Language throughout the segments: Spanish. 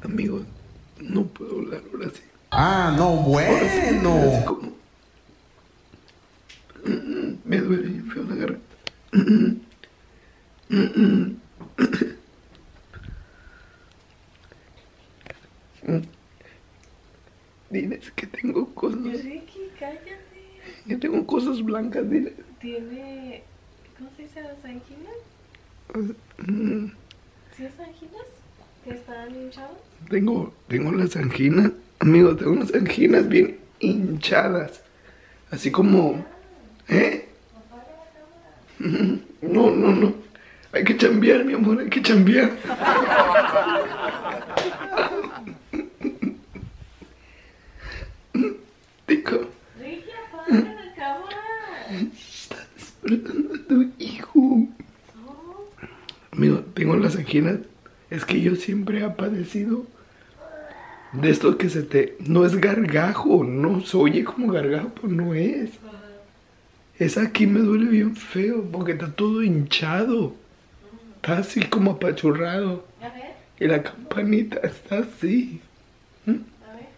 Amigos, no puedo hablar ahora sí. Ah, no, bueno. Así como... Me duele bien feo la garganta. Diles que tengo cosas. Ricky, cállate. Yo tengo cosas blancas, diles. Tiene... ¿Cómo se dice? ¿Las anginas? ¿Sí es anginas? ¿Que están hinchadas? Tengo las anginas. Amigo, tengo unas anginas bien hinchadas. Así como... ¿Eh? No. Hay que chambear, mi amor, hay que chambear. Digo... Ricky, apaga la cámara. Está despertando a tu hijo. Amigo, tengo las anginas. Es que yo siempre he padecido de esto que se te... No es gargajo, no se oye como gargajo, pero no es. Es aquí me duele bien feo porque está todo hinchado. Está así como apachurrado. A ver, Y la campanita está así. a ver.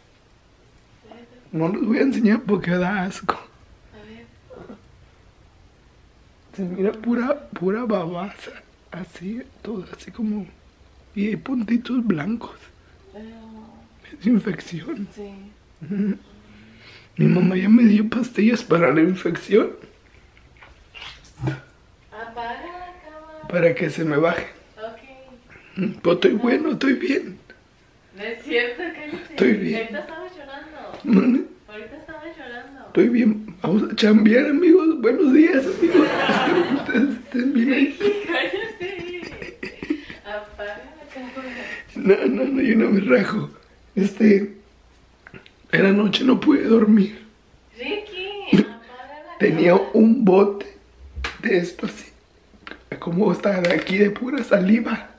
No los voy a enseñar porque da asco. A ver. Se mira pura babaza. Así, todo así como... Y hay puntitos blancos. Es infección. Sí. Mi mamá ya me dio pastillas para la infección. Apaga la cámara. Para que se me baje. Ok. Pero estoy bueno, estoy bien. No es cierto, cállate. Estoy bien. Ahorita estaba llorando. Mane, Ahorita estaba llorando. estoy bien. Vamos a chambear, amigos. Buenos días, amigos. Espero que ustedes estén bien ahí. Cállate. Apaga la cámara. No, yo no me rajo. En la noche no pude dormir. Ricky, apaga la Tenía cámara. un bote de esto así. Como está de aquí de pura saliva.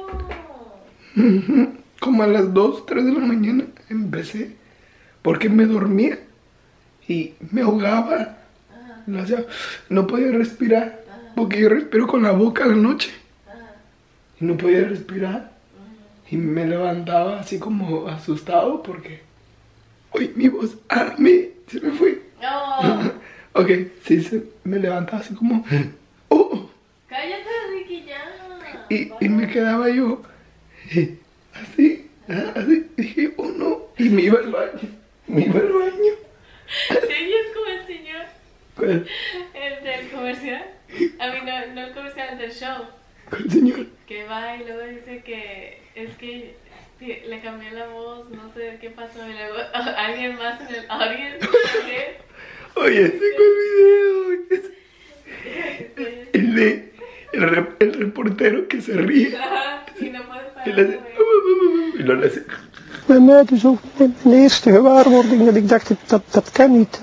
Ew. Como a las 2, 3 de la mañana empecé. Porque me dormía. Y me ahogaba. O sea, no podía respirar. Porque yo respiro con la boca a la noche. Y no podía respirar. Y me levantaba así como asustado porque... Uy, mi voz, se me fue. No. Ok, sí, me levantaba así como... Oh, Cállate, Ricky, ya. y me quedaba yo así, dije, oh no, y me iba al baño. Sí, es como el señor. ¿Cuál? El del comercial. A mí no el comercial, el del show. Señor? Que va y luego dice que es que le cambié la voz, no sé qué pasó. Y luego alguien más en el audience. Oye, tengo el video. El reportero que se ríe. Y no puedes Y parar le de hace... reír. Y lo hace... Bij mij dus ook mijn eerste gewaarwording dat ik dacht, dat kan niet.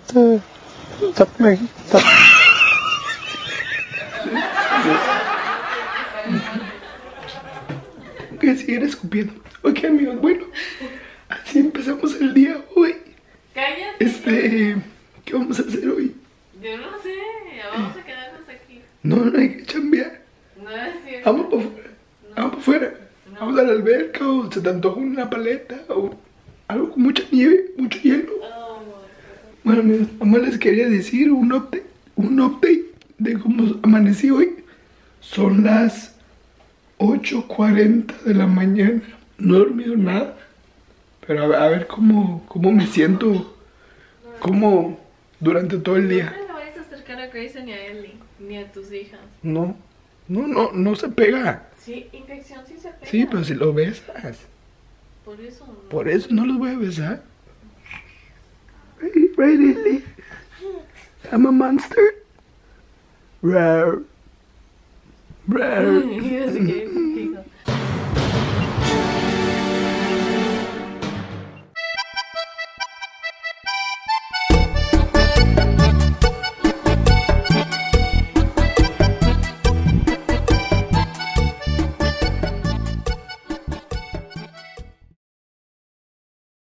Que siguen escupiendo. Ok, amigos, bueno. Así empezamos el día hoy. Cállate. ¿Qué vamos a hacer hoy? Yo no sé, vamos a quedarnos aquí. No hay que chambear. No es cierto. Vamos para afuera. Vamos para afuera. Vamos a la alberca o se te antoja una paleta o algo con mucha nieve, mucho hielo. Oh, Bueno, amigos, nomás les quería decir un update de cómo amanecí hoy. Son las 8:40 de la mañana. No he dormido nada. Pero a ver cómo me siento durante todo el día. No le vayas a acercar a Grayson ni a Ellie, ni a tus hijas. No se pega. Sí, infección sí se pega. Sí, pero si lo besas. Por eso no. Por eso no los voy a besar. Right, Lily? I'm a monster. Rar. He doesn't get